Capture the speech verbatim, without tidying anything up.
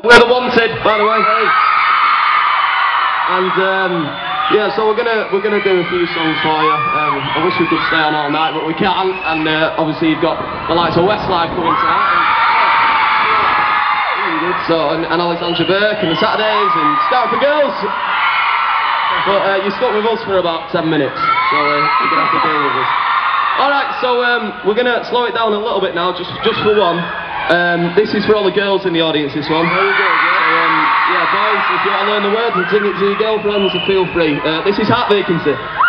We're the Wanted, by the way. And um, yeah, so we're gonna we're gonna do a few songs for you. Um, I wish we could stay on all night, but we can't. And uh, obviously you've got the likes of Westlife coming tonight. And, so and, and Alexandra Burke and the Saturdays and Star for Girls. But uh, you stuck with us for about ten minutes, so uh, you're gonna have to deal with us. All right, so um, we're gonna slow it down a little bit now, just just for one. Um, this is for all the girls in the audience, this one. There you go, yeah. So, um, yeah, boys, if you want to learn the words and sing it to your girlfriends, feel free. Uh, this is Heart Vacancy.